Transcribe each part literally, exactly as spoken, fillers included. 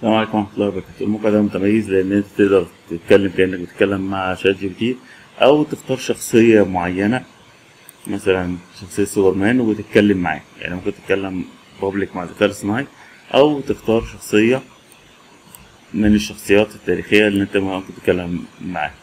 السلام عليكم ورحمة الله وبركاته. الموقع ده متميز لأن أنت تقدر تتكلم كأنك بتتكلم مع شات جي بي تي، أو تختار شخصية معينة، مثلا شخصية سوبرمان وتتكلم معاه. يعني ممكن تتكلم بابليك مع الذكاء الاصطناعي، أو تختار شخصية من الشخصيات التاريخية اللي أنت ممكن تتكلم معاها.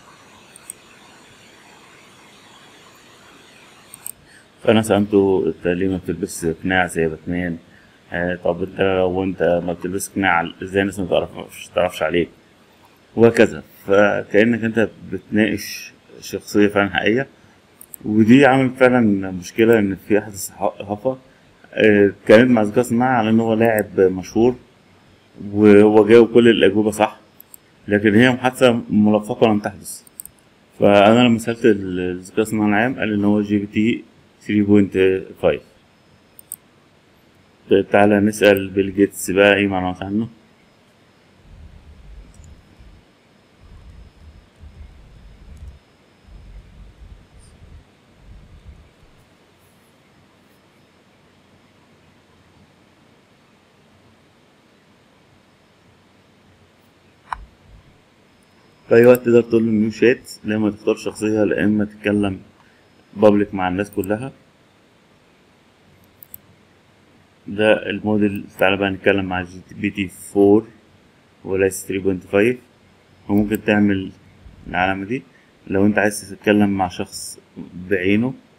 فأنا سألته أنت ليه ما بتلبس قناع زي باتمان؟ آه طب أنت لو أنت ما بتلبس قناع إزاي الناس ما تعرفش تعرفش عليك؟ وهكذا. فكأنك انت بتناقش شخصية فعلا حقيقية. ودي عملت فعلا مشكلة ان في احد الصحافة آه، اتكلمت مع الذكاء الصناعي على ان هو لاعب مشهور، وهو جاوب كل الأجوبة صح، لكن هي محادثة ملفقة لم تحدث. فأنا لما سألت الذكاء الصناعي العام قال إن هو جي بي تي ثلاثة نقطة خمسة. تعالى نسأل بيل جيتس بقى ايه معلومات عنه. في أي وقت تقدر تقول له نيو شات، لا إما تختار شخصية لا إما تتكلم بابليك مع الناس كلها. ده الموديل. تعالى بقى نتكلم مع جي بي تي أربعة وليس ثلاثة نقطة خمسة. وممكن تعمل العلامة دي لو انت عايز تتكلم مع شخص بعينه.